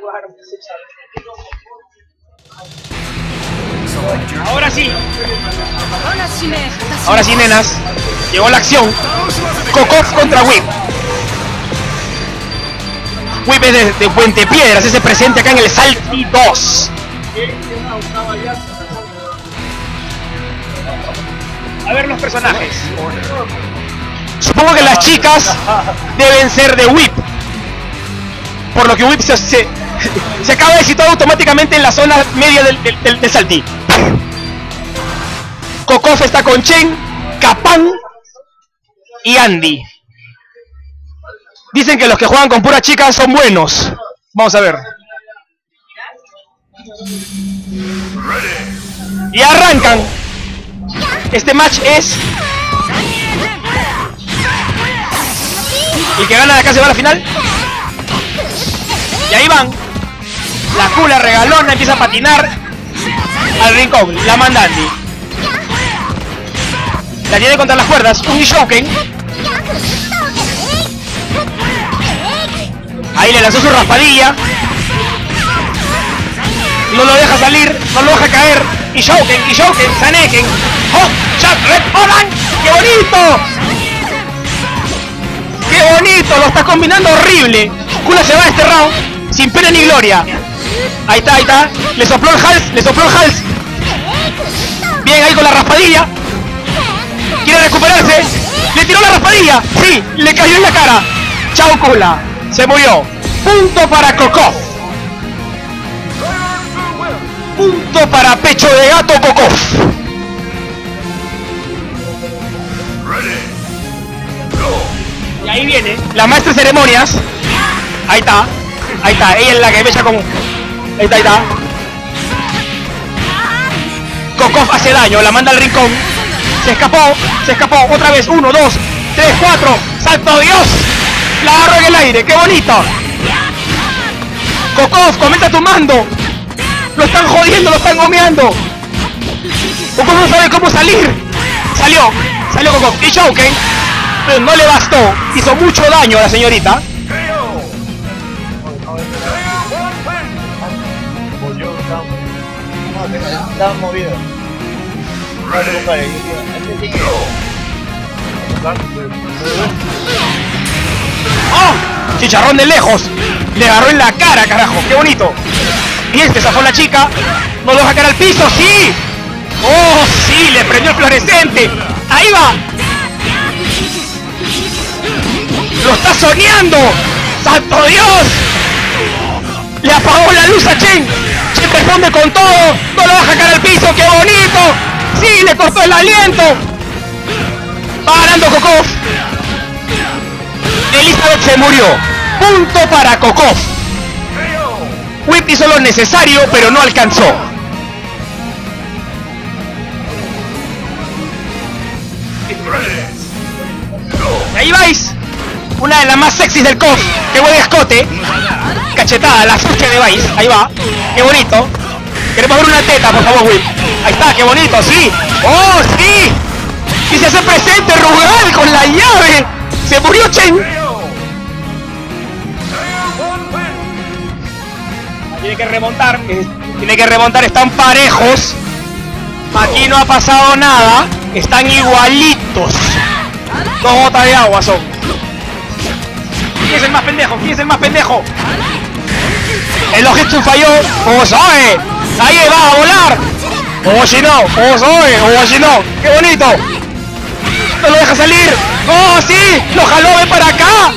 Ahora sí. Ahora sí, nenas. Llegó la acción. Kokov contra Whip. Whip es de Puente Piedras, ese presente acá en el Salty 2. A ver los personajes. Supongo que las chicas deben ser de Whip. Por lo que Whip se acaba de situar automáticamente en la zona media del Salty. Kokov está con Chen, Kapan y Andy. Dicen que los que juegan con puras chicas son buenos. Vamos a ver. Y arrancan. Este match es... el que gana de acá se va a la final. Y ahí van. La cula regalona empieza a patinar al rincón. La manda Andy. La tiene contra las cuerdas. Un Ishouken. Ahí le lanzó su raspadilla. No lo deja salir. No lo deja caer. Ishouken, Saneken. ¡Oh! ¡Chat! ¡Red! ¡Holan! ¡Qué bonito! ¡Qué bonito! Lo está combinando horrible. Kula se va a este round sin pena ni gloria. Ahí está, ahí está. Le sopló el hals. Bien ahí con la raspadilla. Quiere recuperarse. Le tiró la raspadilla. Sí, le cayó en la cara. Chao Kula. Se murió. Punto para Kokov. Punto para pecho de gato Kokov. Y ahí viene la maestra de ceremonias. Ahí está. Ahí está. Ella es la que mecha con... Ahí está, ahí está. Kokov hace daño. La manda al rincón. Se escapó. Otra vez. 1, 2, 3, 4. ¡Santo Dios! La agarró en el aire. ¡Qué bonito! Kokov, comenta tu mando. Lo están jodiendo, lo están gomeando. Kokov no sabe cómo salir. Salió Kokov. Y Shouken, pero no le bastó. Hizo mucho daño a la señorita. Está movido. ¡Oh! Chicharrón de lejos. Le agarró en la cara, carajo. ¡Qué bonito! Bien, se zafó la chica. No lo deja caer al piso. ¡Sí! ¡Oh, sí! Le prendió el fluorescente. ¡Ahí va! ¡Lo está soñando! ¡Santo Dios! Le apagó la luz a Chen. Chen responde con todo. No lo deja caer al piso. ¡Qué bonito! ¡Sí! Le cortó el aliento. Va ganando Kokov. Elizabeth se murió. Punto para Kokov. Whip hizo lo necesario, pero no alcanzó. Ahí vais. Una de las más sexys del KOF. Qué buen escote. Cachetada, la suche de Vice. Ahí va. Qué bonito. Queremos ver una teta, por favor, Whip. Ahí está, qué bonito, sí. ¡Oh, sí! Y se hace presente Rugal con la llave. Se murió Chen. Tiene que remontar, están parejos. Aquí no ha pasado nada. Están igualitos. 2 gotas de agua son. ¿Quién es el más pendejo? El Ojitsu falló. ¡Ozoe! Ahí va a volar. ¡Oshino! ¡Qué bonito! No lo deja salir. ¡Oh, sí! ¡Lo jaló! ¡Ven para acá!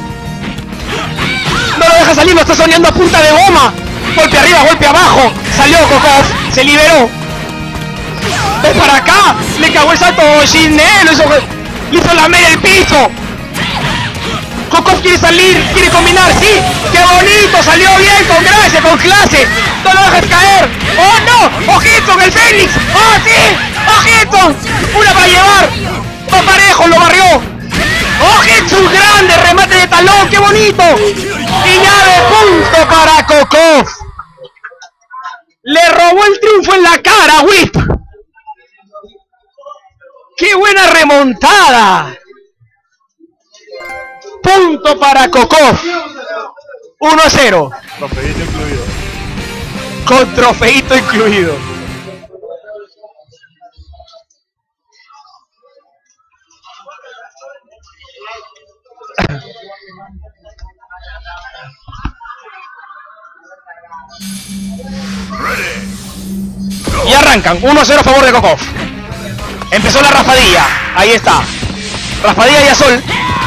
No lo deja salir, lo está soñando a punta de goma. Golpe arriba, golpe abajo. Salió Kokov, se liberó. ¡Ven para acá! Le cagó el salto Shinne, le hizo lamer el piso. Kokov quiere salir, quiere combinar, sí. ¡Qué bonito! Salió bien, con gracia, con clase. No lo dejes caer. ¡Oh, no! ¡Ojito, el Fénix! ¡Oh, sí! ¡Ojito! Una para llevar. Va parejo, lo barrió. ¡Ojitsu grande! ¡Remate de talón! ¡Qué bonito! Y llave, punto para Kokov. Le robó el triunfo en la cara, Whip. ¡Qué buena remontada! Punto para Kokov. 1-0. Trofeito incluido. Con trofeito incluido. Y arrancan, 1-0 a favor de Kokov. Empezó la raspadilla, ahí está. Raspadilla y Azul.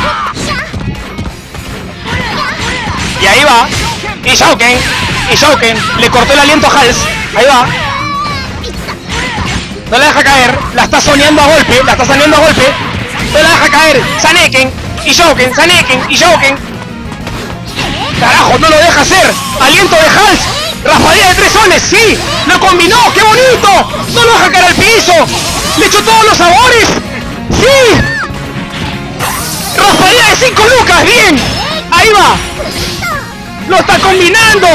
Y ahí va. Y Shouken le cortó el aliento a Hals. Ahí va. No la deja caer, la está soñando a golpe, No la deja caer. Saneken y Shouken. Carajo, no lo deja hacer. Aliento de Hals. Raspadilla de 3 soles, sí. Lo combinó, qué bonito. No lo deja caer al piso. Le echó todos los sabores. Sí. Raspadilla de 5 lucas, bien. Ahí va. Lo está combinando.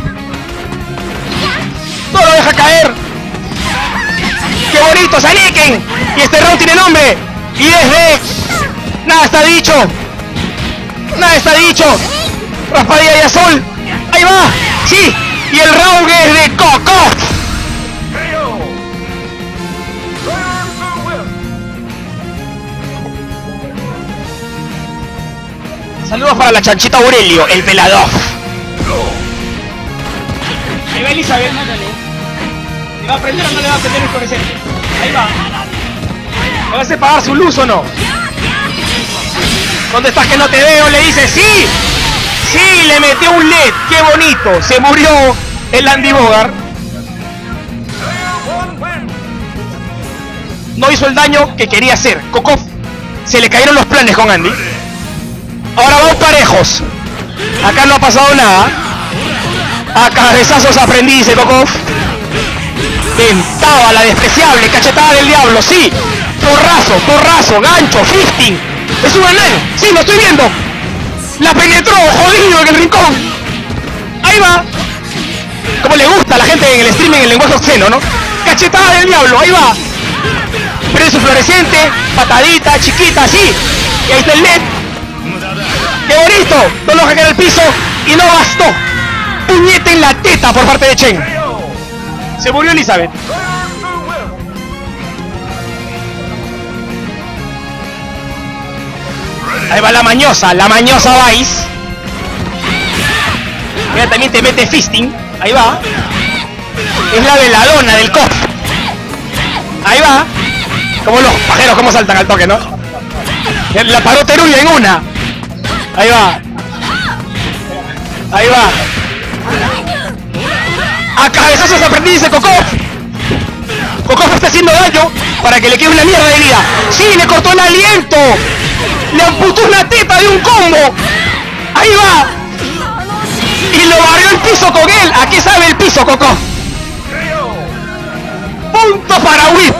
No lo deja caer. ¡Qué bonito, Saneken! Y este round tiene nombre. Y desde... Nada está dicho. Raspadilla y Azul. Ahí va. Sí. Y el round es de Kokov. Saludos para la chanchita Aurelio, el pelador. Ahí va Elizabeth. ¿Le va a aprender o no le va a aprender el fluorescente? Ahí va. ¿Le va a hacer pagar su luz o no? ¿Dónde estás que no te veo? Le dice, ¡sí! ¡Sí! Le metió un LED. ¡Qué bonito! Se murió el Andy Bogart. No hizo el daño que quería hacer. Kokov se le cayeron los planes con Andy. Ahora vamos parejos. Acá no ha pasado nada. A cabezazos aprendí, dice Kokov. Ventaba la despreciable, cachetada del diablo, sí. Porrazo, gancho, fisting. Es un anal, sí, lo estoy viendo. La penetró, jodido en el rincón. Ahí va. Como le gusta a la gente en el streaming en el lenguaje obsceno, ¿no? Cachetada del diablo, ahí va. Prende su fluorescente, patadita, chiquita, sí. Y ahí está el net. ¡Qué bonito! No lo deja caer al piso y no bastó. Puñete en la teta por parte de Chen. Se murió Elizabeth. Ahí va la mañosa Vice. Mira, también te mete fisting. Ahí va. Es la veladona del COF. Ahí va. Como los pajeros, como saltan al toque, ¿no? La paró Teruya en una. Ahí va. A cabezazos aprendí, dice Kokov. Kokov está haciendo daño para que le quede una mierda de vida. Sí, le cortó el aliento. Le amputó una teta de un combo. Ahí va. Y lo barrió el piso con él. ¿A qué sabe el piso, Kokov? Punto para Whip.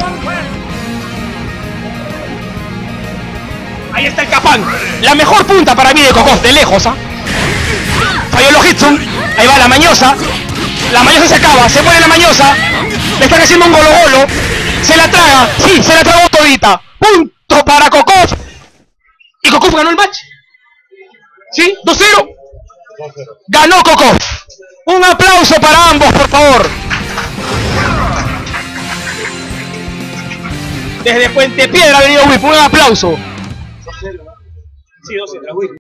Ahí está el Capán. La mejor punta para mí de Kokov, de lejos, ¿ah? Falló los Hitsun. Ahí va la mañosa. La mañosa se acaba, se muere la mañosa. Le están haciendo un golo. Se la traga, sí, se la tragó todita. Punto para Kokov. Y Kokov ganó el match. ¿Sí? 2-0. Ganó Kokov. Un aplauso para ambos, por favor. Desde Puente Piedra ha venido Whip, un aplauso. Sí, 2-0.